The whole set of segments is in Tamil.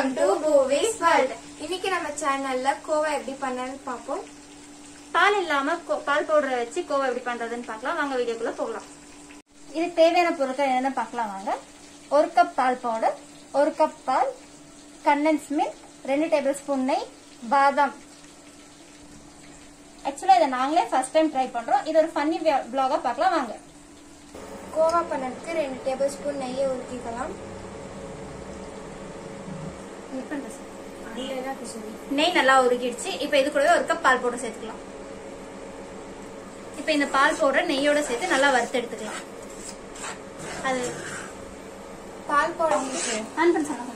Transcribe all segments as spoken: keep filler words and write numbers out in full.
Welcome to Poovi's world. இன்னைக்கு நம்ம சேனல்ல கோவா எப்படி பண்ணலாம்னு பாப்போம். பால் இல்லாம பால் பவுடரை வச்சு கோவா எப்படி பண்றதுன்னு பார்க்கலாம். வாங்க வீடியோக்குள்ள போகலாம். இது தேவையான பொருட்கள் என்னென்ன பார்க்கலாம் வாங்க. ஒரு கப் பால் பவுடர், ஒரு கப் பால், கண்டென்ஸ் மில்க், ரெண்டு டேபிள் ஸ்பூன் நெய், பாதாம். ஆக்சுவலா இதை நாங்களே ஃபர்ஸ்ட் டைம் ட்ரை பண்றோம். இது ஒரு ஃபன்னி vlog-ஆ பார்க்கலாம் வாங்க. கோவா பண்ணதுக்கு ரெண்டு டேபிள் ஸ்பூன் நெய்யை ஊற்றிக்கலாம். நெய் நல்லா உருகிடுச்சு. இப்ப இது கூடவே ஒரு கப் பால் பவுடர் சேர்த்துக்கலாம். இப்ப இந்த பால் பவுடர் நெய்யோட சேர்த்து நல்லா வறுத்து எடுத்துக்கலாம். அது பால் பவுடர் ஆன் பண்ண சொன்னாங்க.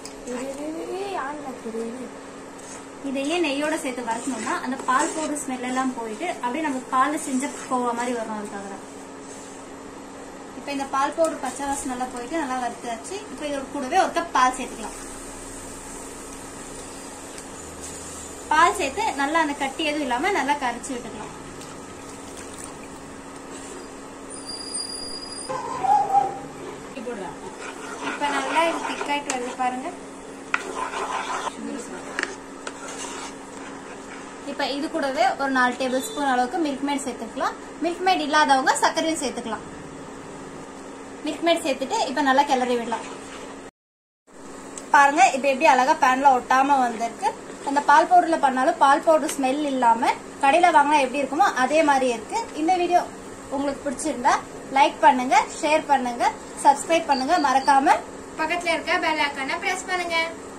இதையே நெய்யோட சேர்த்து வறுக்கணும்னா அந்த பால் பவுடர் ஸ்மெல் எல்லாம் போயிட்டு அப்படியே நமக்கு பால் செஞ்ச கோவா மாதிரி வரணும். அதுக்காக இப்ப இந்த பால் பவுடர் பச்சை வாசம் நல்லா போயிட்டு நல்லா வறுத்தாச்சு. இப்ப இதோட கூடவே ஒரு கப் பால் சேர்த்துக்கலாம். பால் சேர்த்து நல்லா அந்த கட்டி எதுவும் இல்லாம நல்லா கரைச்சி விட்டுக்கலாம். இப்ப நல்லா இது திக்காயிட்டு வருது பாருங்க. இப்ப இது கூடவே ஒரு நாலு டேபிள் ஸ்பூன் அளவுக்கு மில்க் மேட் சேர்த்துக்கலாம். மில்க் மேட் இல்லாதவங்க சர்க்கரையும் சேர்த்துக்கலாம். மில்க் மேட் சேர்த்துட்டு இப்ப நல்லா கிளறி விடலாம். பாருங்க இப்ப எப்படி அழகா பேன்ல ஒட்டாம வந்திருக்கு. அந்த பால் பவுடர்ல பண்ணாலும் பால் பவுடர் ஸ்மெல் இல்லாம கடையில வாங்கினா எப்படி இருக்குமோ அதே மாதிரி இருக்கு. இந்த வீடியோ உங்களுக்கு பிடிச்சிருந்தா லைக் பண்ணுங்க, ஷேர் பண்ணுங்க, சப்ஸ்கிரைப் பண்ணுங்க, மறக்காம பக்கத்துல இருக்க பெல் ஐகானை பிரஸ் பண்ணுங்க.